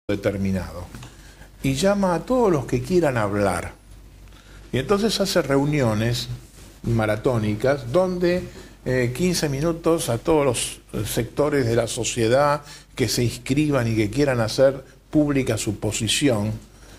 determinado y llama a todos los que quieran hablar. Y entonces hace reuniones maratónicas donde 15 minutos a todos los sectores de la sociedad que se inscriban y que quieran hacer pública su posición,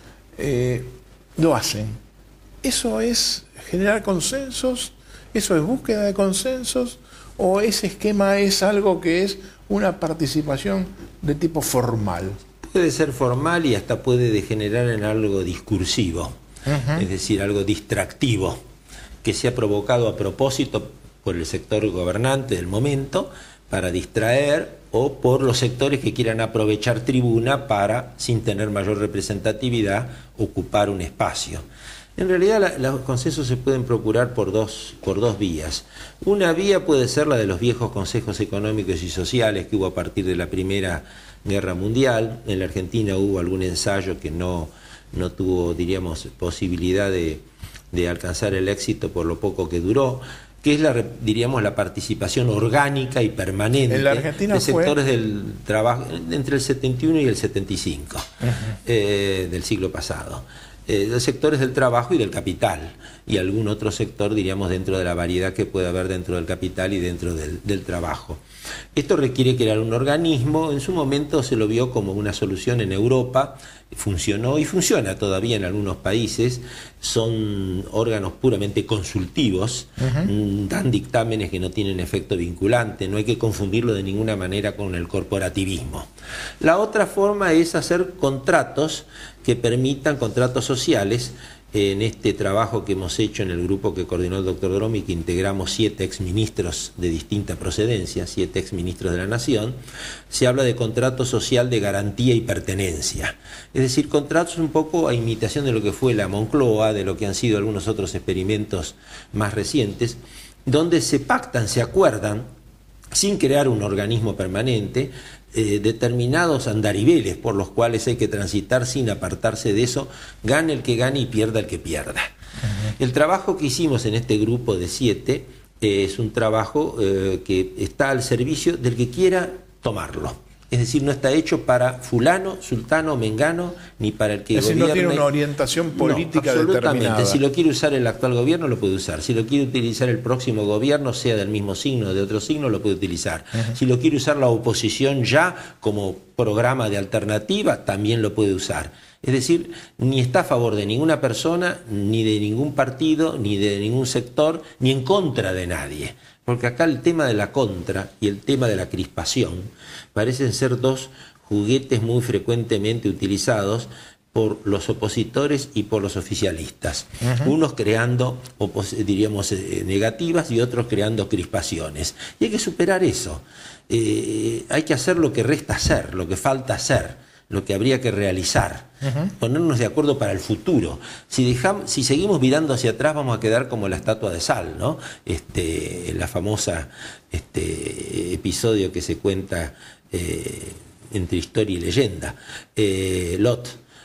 lo hacen. ¿Eso es generar consensos? ¿Eso es búsqueda de consensos? ¿O ese esquema es algo que es una participación de tipo formal? Puede ser formal y hasta puede degenerar en algo discursivo, es decir, algo distractivo, que sea provocado a propósito por el sector gobernante del momento para distraer o por los sectores que quieran aprovechar tribuna para, sin tener mayor representatividad, ocupar un espacio. En realidad los consensos se pueden procurar por dos vías. Una vía puede ser la de los viejos consejos económicos y sociales que hubo a partir de la Primera Guerra Mundial. En la Argentina hubo algún ensayo que no tuvo, diríamos, posibilidad de alcanzar el éxito por lo poco que duró, que es la participación orgánica y permanente en la Argentina de sectores del trabajo entre el 71 y el 75 del siglo pasado. Los sectores del trabajo y del capital, y algún otro sector, diríamos, dentro de la variedad que puede haber dentro del capital y dentro del trabajo. Esto requiere crear un organismo. En su momento se lo vio como una solución en Europa, funcionó y funciona todavía en algunos países. Son órganos puramente consultivos, dan dictámenes que no tienen efecto vinculante, no hay que confundirlo de ninguna manera con el corporativismo. La otra forma es hacer contratos que permitan, contratos sociales. En este trabajo que hemos hecho en el grupo que coordinó el doctor Dromi, que integramos 7 exministros de distinta procedencia, 7 exministros de la Nación, se habla de contrato social de garantía y pertenencia. Es decir, contratos un poco a imitación de lo que fue la Moncloa, de lo que han sido algunos otros experimentos más recientes, donde se pactan, se acuerdan, sin crear un organismo permanente, determinados andariveles por los cuales hay que transitar sin apartarse de eso, gane el que gane y pierda el que pierda. El trabajo que hicimos en este grupo de 7 es un trabajo que está al servicio del que quiera tomarlo. Es decir, no está hecho para fulano, sultano, mengano, ni para el que gobierne. Es decir, no tiene una orientación política determinada. Si lo quiere usar el actual gobierno, lo puede usar. Si lo quiere utilizar el próximo gobierno, sea del mismo signo o de otro signo, lo puede utilizar. Si lo quiere usar la oposición ya como programa de alternativa, también lo puede usar. Es decir, ni está a favor de ninguna persona, ni de ningún partido, ni de ningún sector, ni en contra de nadie. Porque acá el tema de la contra y el tema de la crispación parecen ser dos juguetes muy frecuentemente utilizados por los opositores y por los oficialistas. Unos creando, diríamos, negativas y otros creando crispaciones. Y hay que superar eso. Hay que hacer lo que resta hacer, lo que falta hacer, lo que habría que realizar, ponernos de acuerdo para el futuro. Si seguimos mirando hacia atrás, vamos a quedar como la estatua de sal, ¿no? La famosa episodio que se cuenta entre historia y leyenda, Lot.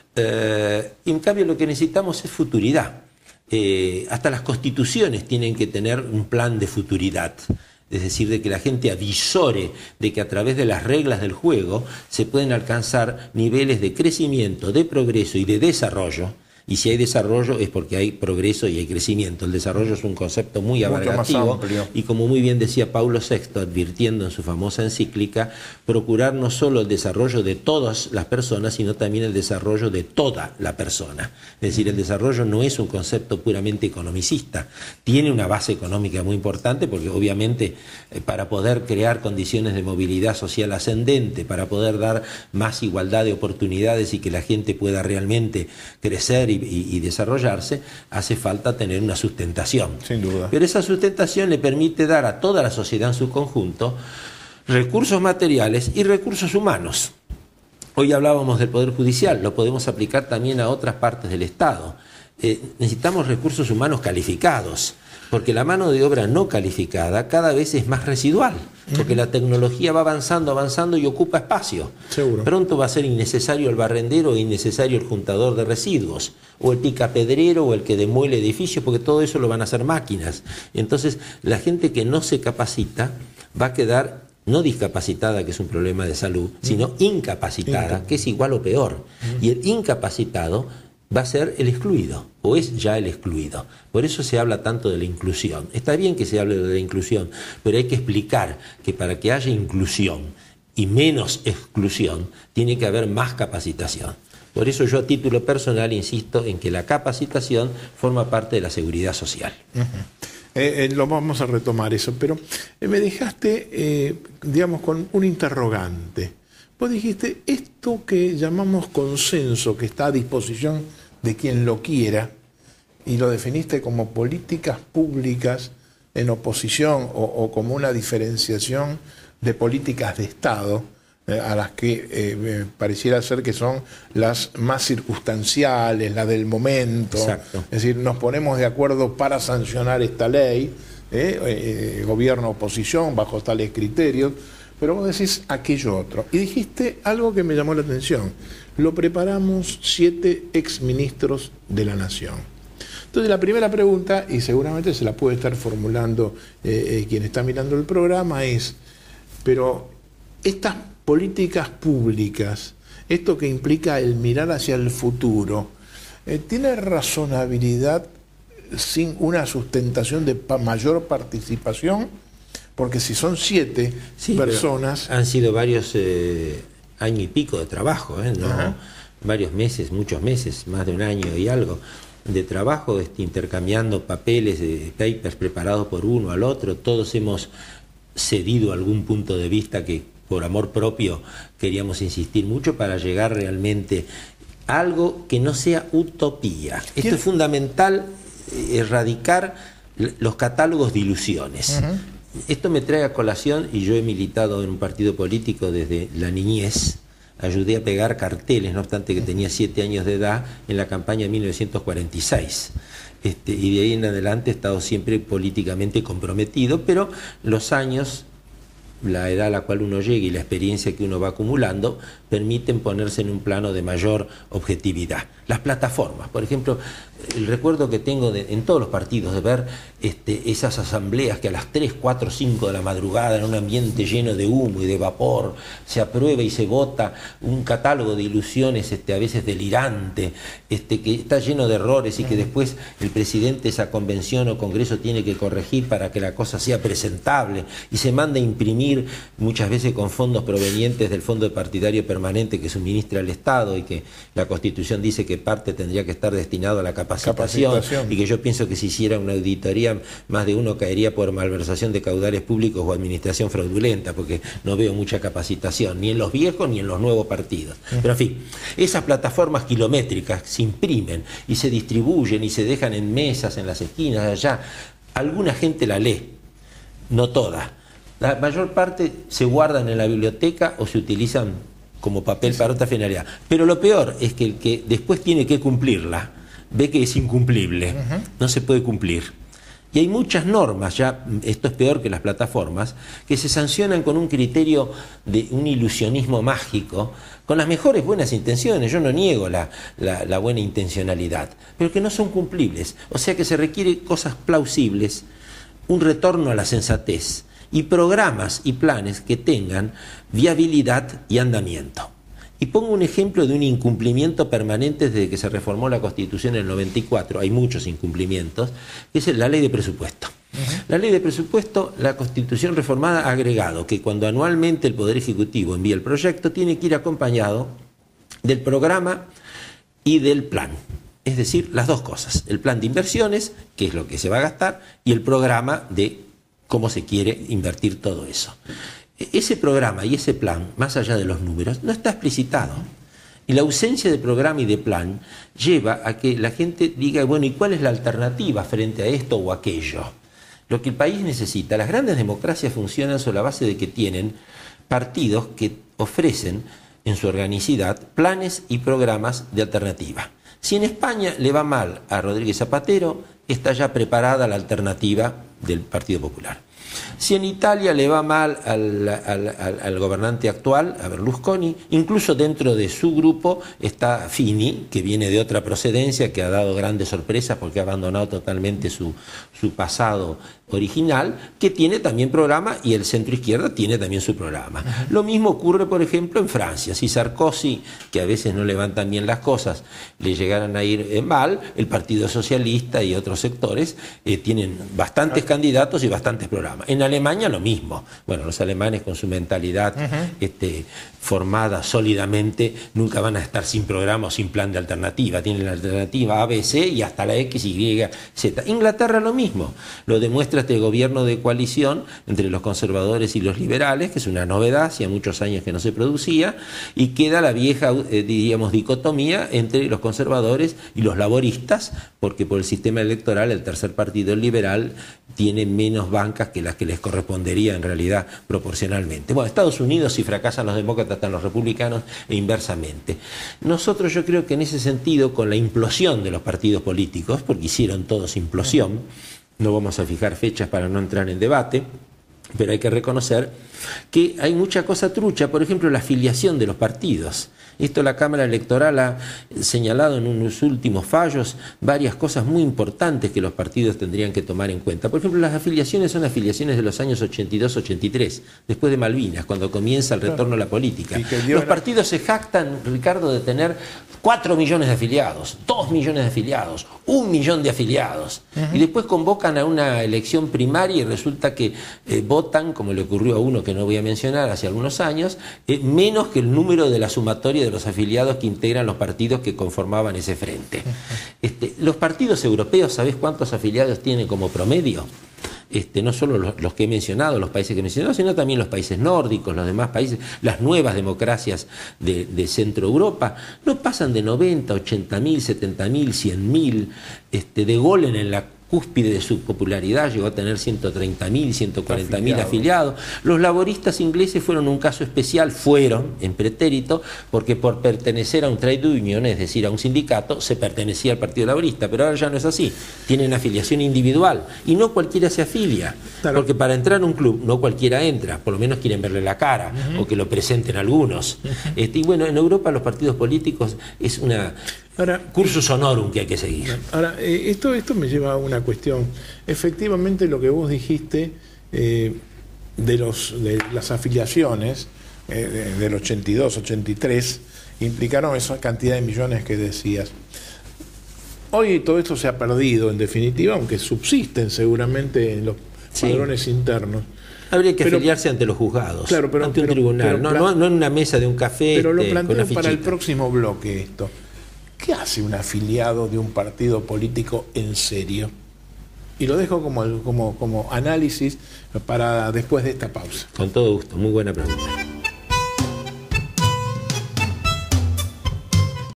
Y en cambio lo que necesitamos es futuridad. Hasta las constituciones tienen que tener un plan de futuridad. Es decir, de que la gente avisore de que a través de las reglas del juego se pueden alcanzar niveles de crecimiento, de progreso y de desarrollo. Y si hay desarrollo es porque hay progreso y hay crecimiento. El desarrollo es un concepto muy abarcativo y, como muy bien decía Paulo VI, advirtiendo en su famosa encíclica, procurar no solo el desarrollo de todas las personas, sino también el desarrollo de toda la persona. Es decir, el desarrollo no es un concepto puramente economicista, tiene una base económica muy importante, porque obviamente para poder crear condiciones de movilidad social ascendente, para poder dar más igualdad de oportunidades y que la gente pueda realmente crecer y desarrollarse, hace falta tener una sustentación. Sin duda. Pero esa sustentación le permite dar a toda la sociedad en su conjunto recursos materiales y recursos humanos. Hoy hablábamos del Poder Judicial, lo podemos aplicar también a otras partes del Estado. Necesitamos recursos humanos calificados, porque la mano de obra no calificada cada vez es más residual, porque la tecnología va avanzando y ocupa espacio. Seguro. Pronto va a ser innecesario el barrendero o innecesario el juntador de residuos, o el picapedrero o el que demuele edificios, porque todo eso lo van a hacer máquinas. Entonces, la gente que no se capacita va a quedar no discapacitada, que es un problema de salud, sino incapacitada, que es igual o peor. Y el incapacitado va a ser el excluido, o es ya el excluido. Por eso se habla tanto de la inclusión. Está bien que se hable de la inclusión, pero hay que explicar que para que haya inclusión y menos exclusión, tiene que haber más capacitación. Por eso yo a título personal insisto en que la capacitación forma parte de la seguridad social. Lo vamos a retomar eso, pero me dejaste, digamos, con un interrogante. Vos dijiste, esto que llamamos consenso, que está a disposición de quien lo quiera, y lo definiste como políticas públicas en oposición o como una diferenciación de políticas de Estado, a las que pareciera ser que son las más circunstanciales, las del momento. Exacto. Es decir, nos ponemos de acuerdo para sancionar esta ley, gobierno, oposición, bajo tales criterios, pero vos decís aquello otro. Y dijiste algo que me llamó la atención. Lo preparamos 7 exministros de la Nación. Entonces la primera pregunta, y seguramente se la puede estar formulando quien está mirando el programa, es, pero estas políticas públicas, esto que implica el mirar hacia el futuro, ¿tiene razonabilidad sin una sustentación de mayor participación? Porque si son 7 personas... Han sido varios años y pico de trabajo, ¿no? Varios meses, muchos meses, más de un año y algo de trabajo, intercambiando papeles, papers preparados por uno al otro. Todos hemos cedido algún punto de vista que por amor propio queríamos insistir mucho para llegar realmente a algo que no sea utopía. Esto es fundamental, erradicar los catálogos de ilusiones. Esto me trae a colación, y yo he militado en un partido político desde la niñez, ayudé a pegar carteles, no obstante que tenía 7 años de edad, en la campaña de 1946. Y de ahí en adelante he estado siempre políticamente comprometido, pero los años, la edad a la cual uno llega y la experiencia que uno va acumulando permiten ponerse en un plano de mayor objetividad. Las plataformas, por ejemplo, el recuerdo que tengo en todos los partidos de ver esas asambleas que a las 3, 4, 5 de la madrugada, en un ambiente lleno de humo y de vapor, se aprueba y se vota un catálogo de ilusiones a veces delirante, que está lleno de errores y que después el presidente de esa convención o congreso tiene que corregir para que la cosa sea presentable, y se manda a imprimir muchas veces con fondos provenientes del Fondo Partidario Permanente que suministra el Estado, y que la Constitución dice que parte tendría que estar destinado a la capacitación, y que yo pienso que si hiciera una auditoría más de uno caería por malversación de caudales públicos o administración fraudulenta, porque no veo mucha capacitación ni en los viejos ni en los nuevos partidos. Pero en fin, esas plataformas kilométricas se imprimen y se distribuyen y se dejan en mesas en las esquinas allá. Alguna gente la lee, no toda. La mayor parte se guardan en la biblioteca o se utilizan como papel para otra finalidad. Pero lo peor es que el que después tiene que cumplirla ve que es incumplible, no se puede cumplir. Y hay muchas normas, ya esto es peor que las plataformas, que se sancionan con un criterio de un ilusionismo mágico, con las mejores buenas intenciones. Yo no niego la buena intencionalidad, pero que no son cumplibles. O sea que se requiere cosas plausibles, un retorno a la sensatez, y programas y planes que tengan viabilidad y andamiento. Y pongo un ejemplo de un incumplimiento permanente desde que se reformó la Constitución en el 94, hay muchos incumplimientos, que es la ley de presupuesto. La ley de presupuesto, la Constitución reformada ha agregado que cuando anualmente el Poder Ejecutivo envía el proyecto, tiene que ir acompañado del programa y del plan. Es decir, las dos cosas, el plan de inversiones, que es lo que se va a gastar, y el programa de cómo se quiere invertir todo eso. Ese programa y ese plan, más allá de los números, no está explicitado. Y la ausencia de programa y de plan lleva a que la gente diga, bueno, ¿y cuál es la alternativa frente a esto o aquello? Lo que el país necesita, las grandes democracias funcionan sobre la base de que tienen partidos que ofrecen en su organicidad planes y programas de alternativa. Si en España le va mal a Rodríguez Zapatero, está ya preparada la alternativa del Partido Popular. Si en Italia le va mal al gobernante actual, a Berlusconi, incluso dentro de su grupo está Fini, que viene de otra procedencia, que ha dado grandes sorpresas porque ha abandonado totalmente su pasado original, que tiene también programa, y el centro izquierda tiene también su programa. Lo mismo ocurre, por ejemplo, en Francia. Si Sarkozy, que a veces no le van tan bien las cosas, le llegaran a ir mal, el Partido Socialista y otros sectores tienen bastantes candidatos y bastantes programas. En Alemania lo mismo. Bueno, los alemanes con su mentalidad formada sólidamente nunca van a estar sin programa o sin plan de alternativa. Tienen la alternativa A, B, C y hasta la X, Y, Z. Inglaterra lo mismo. Lo demuestra este gobierno de coalición entre los conservadores y los liberales, que es una novedad, hacía muchos años que no se producía, y queda la vieja, diríamos, dicotomía entre los conservadores y los laboristas, porque por el sistema electoral el tercer partido, el liberal, tiene menos bancas que las que les correspondería en realidad proporcionalmente. Bueno, Estados Unidos, si fracasan los demócratas, están los republicanos, e inversamente. Nosotros, yo creo que en ese sentido, con la implosión de los partidos políticos, porque hicieron todos implosión, no vamos a fijar fechas para no entrar en debate, pero hay que reconocer que hay mucha cosa trucha, por ejemplo, la afiliación de los partidos. Esto la Cámara Electoral ha señalado en unos últimos fallos varias cosas muy importantes que los partidos tendrían que tomar en cuenta. Por ejemplo, las afiliaciones son afiliaciones de los años 82-83, después de Malvinas, cuando comienza el retorno a la política. Los partidos se jactan, Ricardo, de tener 4 millones de afiliados, 2 millones de afiliados, 1 millón de afiliados. Y después convocan a una elección primaria y resulta que votan, como le ocurrió a uno que no voy a mencionar hace algunos años, menos que el número de la sumatoria de los afiliados que integran los partidos que conformaban ese frente. Los partidos europeos, ¿sabés cuántos afiliados tienen como promedio? No solo los que he mencionado, los países que he mencionado, sino también los países nórdicos, los demás países, las nuevas democracias de Centro Europa, no pasan de 90, 80 mil, 70 mil, 100 mil. De Gaulle en la cúspide de su popularidad llegó a tener 130.000, 140.000 afiliados. Los laboristas ingleses fueron un caso especial, fueron en pretérito, porque por pertenecer a un trade union, es decir, a un sindicato, se pertenecía al Partido Laborista, pero ahora ya no es así. Tienen afiliación individual y no cualquiera se afilia, porque para entrar a un club no cualquiera entra, por lo menos quieren verle la cara o que lo presenten algunos. Y bueno, en Europa los partidos políticos es una... cursus honorum que hay que seguir. Ahora, esto me lleva a una cuestión. Efectivamente, lo que vos dijiste de las afiliaciones del 82, 83, implicaron esa cantidad de millones que decías. Hoy todo esto se ha perdido, en definitiva, aunque subsisten seguramente en los padrones internos. Habría que afiliarse ante los juzgados, ante un tribunal, no en una mesa de un café. Pero lo planteo para el próximo bloque esto. ¿Qué hace un afiliado de un partido político en serio? Y lo dejo como análisis para después de esta pausa. Con todo gusto, muy buena pregunta.